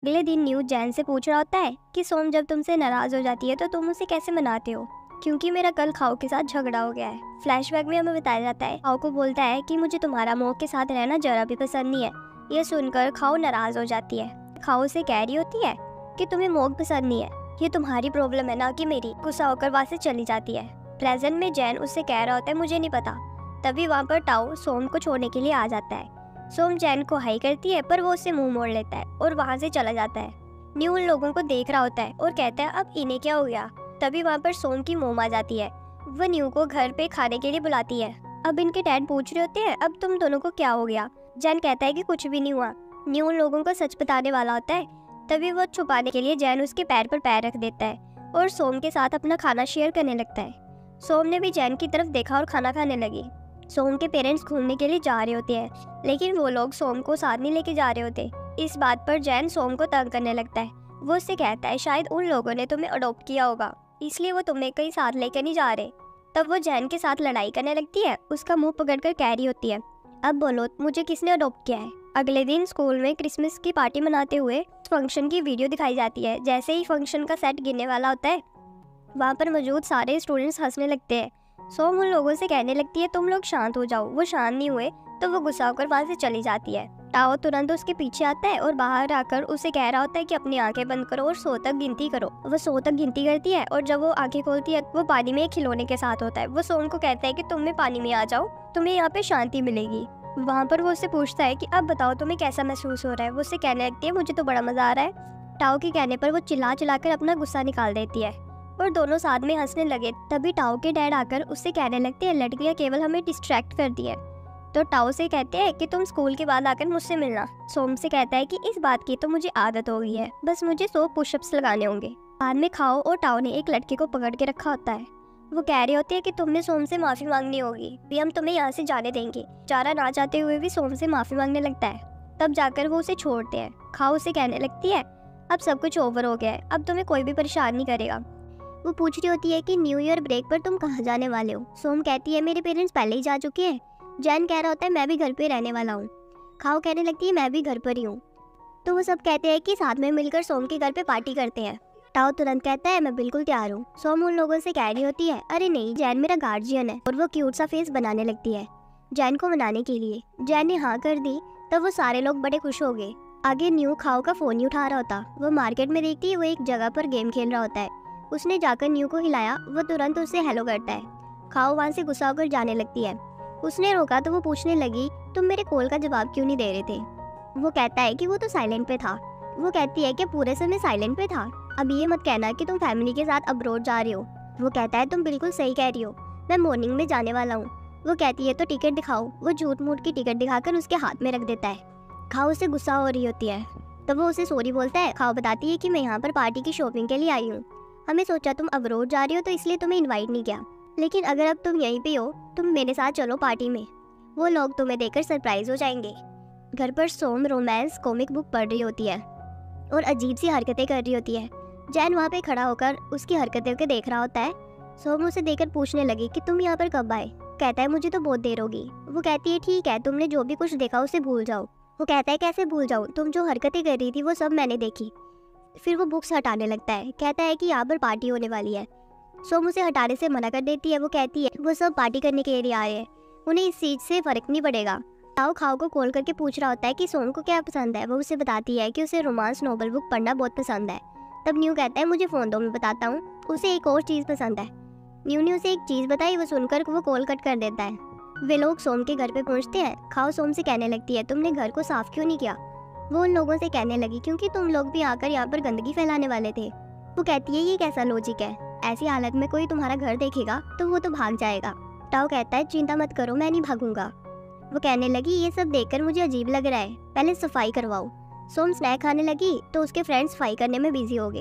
अगले दिन न्यू जैन से पूछ रहा होता है कि सोम जब तुमसे नाराज हो जाती है तो तुम उसे कैसे मनाते हो, क्योंकि मेरा कल खाओ के साथ झगड़ा हो गया है। फ्लैशबैक में हमें बताया जाता है खाओ को बोलता है कि मुझे तुम्हारा मोह के साथ रहना जरा भी पसंद नहीं है। यह सुनकर खाओ नाराज हो जाती है। खाओ से कह रही होती है कि तुम्हें मोह पसंद नहीं है, ये तुम्हारी प्रॉब्लम है ना कि मेरी। गुस्सा होकर वहाँ से चली जाती है। प्रेजेंट में जैन उससे कह रहा होता है मुझे नहीं पता। तभी वहाँ पर टाओ सोम को छोड़ने के लिए आ जाता है। सोम जैन को हाई करती है पर वो उससे मुंह मोड़ लेता है और वहाँ से चला जाता है। न्यू उन लोगों को देख रहा होता है और कहता है अब इन्हें क्या हो गया। तभी वहाँ पर सोम की मोम आ जाती है। वह न्यू को घर पे खाने के लिए बुलाती है। अब इनके डैड पूछ रहे होते हैं अब तुम दोनों को क्या हो गया। जैन कहता है कि कुछ भी नहीं हुआ। न्यू उन लोगों को सच बताने वाला होता है। तभी वो छुपाने के लिए जैन उसके पैर पर पैर रख देता है और सोम के साथ अपना खाना शेयर करने लगता है। सोम ने भी जैन की तरफ देखा और खाना खाने लगी। सोम के पेरेंट्स घूमने के लिए जा रहे होते हैं लेकिन वो लोग सोम को साथ नहीं लेके जा रहे होते। इस बात पर जैन सोम को तंग करने लगता है। वो उससे कहता है शायद उन लोगों ने तुम्हें अडॉप्ट किया होगा इसलिए वो तुम्हें कहीं साथ लेकर नहीं जा रहे। तब वो जैन के साथ लड़ाई करने लगती है। उसका मुंह पकड़कर कह रही होती है अब बोलो मुझे किसने अडॉप्ट किया है। अगले दिन स्कूल में क्रिसमस की पार्टी मनाते हुए फंक्शन की वीडियो दिखाई जाती है। जैसे ही फंक्शन का सेट गिरने वाला होता है वहाँ पर मौजूद सारे स्टूडेंट्स हंसने लगते हैं। सोम उन लोगों से कहने लगती है तुम लोग शांत हो जाओ। वो शांत नहीं हुए तो वो गुस्सा होकर वहाँ से चली जाती है। टाओ तुरंत उसके पीछे आता है और बाहर आकर उसे कह रहा होता है कि अपनी आंखें बंद करो और 100 तक गिनती करो। वो 100 तक गिनती करती है और जब वो आंखें खोलती है वो पानी में एक खिलौने के साथ होता है। वो सोम को कहता है कि तुम भी पानी में आ जाओ, तुम्हें यहाँ पे शांति मिलेगी। वहाँ पर वो उससे पूछता है कि अब बताओ तुम्हें कैसा महसूस हो रहा है। वो उससे कहने लगती है मुझे तो बड़ा मजा आ रहा है। टाओ के कहने पर वो चिल्ला चिल्लाकर अपना गुस्सा निकाल देती है और दोनों साथ में हंसने लगे। तभी टाओ के डैड आकर उससे कहने लगते हैं लड़कियां केवल हमें डिस्ट्रैक्ट करती है। तो टाओ से कहते हैं कि तुम स्कूल के बाद आकर मुझसे मिलना। सोम से कहता है कि इस बात की तो मुझे आदत हो गई है, बस मुझे 100 पुशअप्स लगाने होंगे। बाद में खाओ और टाओ ने एक लड़के को पकड़ के रखा होता है। वो कह रही होती है कि तुमने सोम से माफी मांगनी होगी, भी हम तुम्हें यहाँ से जाने देंगे। चारा ना चाहते हुए भी सोम से माफी मांगने लगता है। तब जाकर वो उसे छोड़ते हैं। खाओ उसे कहने लगती है अब सब कुछ ओवर हो गया है, अब तुम्हें कोई भी परेशान नहीं करेगा। वो पूछ रही होती है कि न्यू ईयर ब्रेक पर तुम कहाँ जाने वाले हो। सोम कहती है मेरे पेरेंट्स पहले ही जा चुके हैं। जैन कह रहा होता है मैं भी घर पे रहने वाला हूँ। खाओ कहने लगती है मैं भी घर पर ही हूँ। तो वो सब कहते हैं कि साथ में मिलकर सोम के घर पे पार्टी करते हैं। टाओ तुरंत कहता है मैं बिल्कुल तैयार हूँ। सोम उन लोगों से कह रही होती है अरे नहीं जैन मेरा गार्जियन है, और वो क्यूट सा फेस बनाने लगती है जैन को मनाने के लिए। जैन ने हाँ कर दी तब वो सारे लोग बड़े खुश हो गए। आगे न्यू खाओ का फोन नहीं उठा रहा होता। वो मार्केट में देखती है वो एक जगह पर गेम खेल रहा होता है। उसने जाकर न्यू को हिलाया। वो तुरंत उससे हेलो करता है। खाओ वहाँ से गुस्सा होकर जाने लगती है। उसने रोका तो वो पूछने लगी तुम मेरे कॉल का जवाब क्यों नहीं दे रहे थे। वो कहता है कि वो तो साइलेंट पे था। वो कहती है कि पूरे समय साइलेंट पे था। अब ये मत कहना कि तुम फैमिली के साथ अब्रॉड जा रहे हो। वो कहता है तुम बिल्कुल सही कह रही हो, मैं मॉर्निंग में जाने वाला हूँ। वो कहती है तो टिकट दिखाओ। वो झूठ मूठ की टिकट दिखाकर उसके हाथ में रख देता है। खाओ उससे गुस्सा हो रही होती है तब वो उसे सॉरी बोलता है। खाओ बताती है कि मैं यहाँ पर पार्टी की शॉपिंग के लिए आई हूँ, हमें सोचा तुम अब्रॉड जा रही हो तो इसलिए तुम्हें इनवाइट नहीं किया, लेकिन अगर अब तुम यहीं पे हो तुम मेरे साथ चलो पार्टी में, वो लोग तुम्हें देखकर सरप्राइज हो जाएंगे। घर पर सोम रोमांस कॉमिक बुक पढ़ रही होती है और अजीब सी हरकतें कर रही होती है। जैन वहाँ पे खड़ा होकर उसकी हरकतें को देख रहा होता है। सोम उसे देखकर पूछने लगी कि तुम यहाँ पर कब आए। कहता है मुझे तो बहुत देर होगी। वो कहती है ठीक है तुमने जो भी कुछ देखा उसे भूल जाओ। वो कहता है कैसे भूल जाऊँ, तुम जो हरकतें कर रही थी वो सब मैंने देखी। फिर वो बुक्स हटाने लगता है। कहता है कि यहाँ पर पार्टी होने वाली है। सोम उसे हटाने से मना कर देती है। वो कहती है वो सब पार्टी करने के लिए आए हैं, उन्हें इस चीज से फर्क नहीं पड़ेगा। टाओ खाओ को कॉल करके पूछ रहा होता है कि सोम को क्या पसंद है। वो उसे बताती है कि उसे रोमांस नोवेल बुक पढ़ना बहुत पसंद है। तब न्यू कहता है मुझे फोन दो मैं बताता हूँ। उसे एक और चीज पसंद है। न्यू ने उसे एक चीज बताई। वो सुनकर वो कॉल कट कर देता है। वे लोग सोम के घर पे पहुँचते हैं। खाओ सोम से कहने लगती है तुमने घर को साफ क्यों नहीं किया। वो उन लोगों से कहने लगी क्योंकि तुम लोग भी आकर यहाँ पर गंदगी फैलाने वाले थे। वो कहती है ये कैसा लॉजिक है, ऐसी हालत में कोई तुम्हारा घर देखेगा तो वो तो भाग जाएगा। टाओ कहता है चिंता मत करो मैं नहीं भागूंगा। वो कहने लगी ये सब देखकर मुझे अजीब लग रहा है, पहले सफाई करवाओ। सोम स्नैक खाने लगी तो उसके फ्रेंड्स सफाई करने में बिजी हो गए।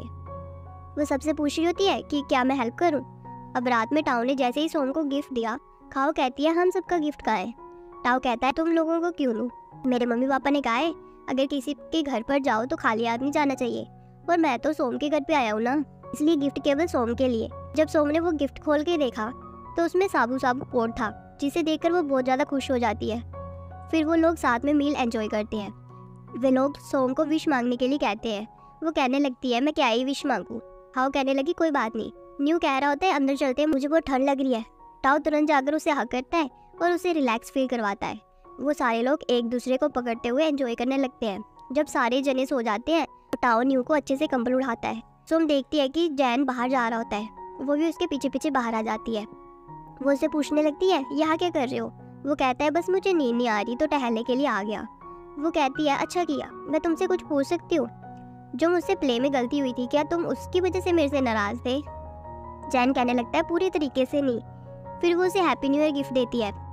वो सबसे पूछ रही होती है कि क्या मैं हेल्प करूं। अब रात में टाओ ने जैसे ही सोम को गिफ्ट दिया, खाओ कहती है हम सबका गिफ्ट कहाँ है। टाओ कहता है तुम लोगों को क्यों लूं, मेरे मम्मी पापा ने कहा है अगर किसी के घर पर जाओ तो खाली हाथ नहीं जाना चाहिए, और मैं तो सोम के घर पे आया हूँ ना, इसलिए गिफ्ट केवल सोम के लिए। जब सोम ने वो गिफ्ट खोल के देखा तो उसमें साबु साबु कोड था, जिसे देखकर वो बहुत ज़्यादा खुश हो जाती है। फिर वो लोग साथ में मील एंजॉय करते हैं। वे लोग सोम को विश मांगने के लिए कहते हैं। वो कहने लगती है मैं क्या ही विश मांगू। हाओ कहने लगी कोई बात नहीं। न्यू कह रहा होता है अंदर चलते हैं, मुझे बहुत ठंड लग रही है। टाओ तुरंत जाकर उसे हक करता है और उसे रिलैक्स फील करवाता है। वो सारे लोग एक दूसरे को पकड़ते हुए एंजॉय करने लगते हैं। जब सारे जने सो जाते हैं तो टाओ न्यू को अच्छे से कंबल उड़ाता है। सोम देखती है कि जैन बाहर जा रहा होता है, वो भी उसके पीछे पीछे बाहर आ जाती है। वो उसे पूछने लगती है यहाँ क्या कर रहे हो। वो कहता है बस मुझे नींद नहीं आ रही तो टहलने के लिए आ गया। वो कहती है अच्छा किया, मैं तुमसे कुछ पूछ सकती हूँ? जो मुझसे प्ले में गलती हुई थी क्या तुम उसकी वजह से मेरे से नाराज थे? जैन कहने लगता है पूरी तरीके से नहीं। फिर वो उसे हैप्पी न्यू ईयर गिफ्ट देती है।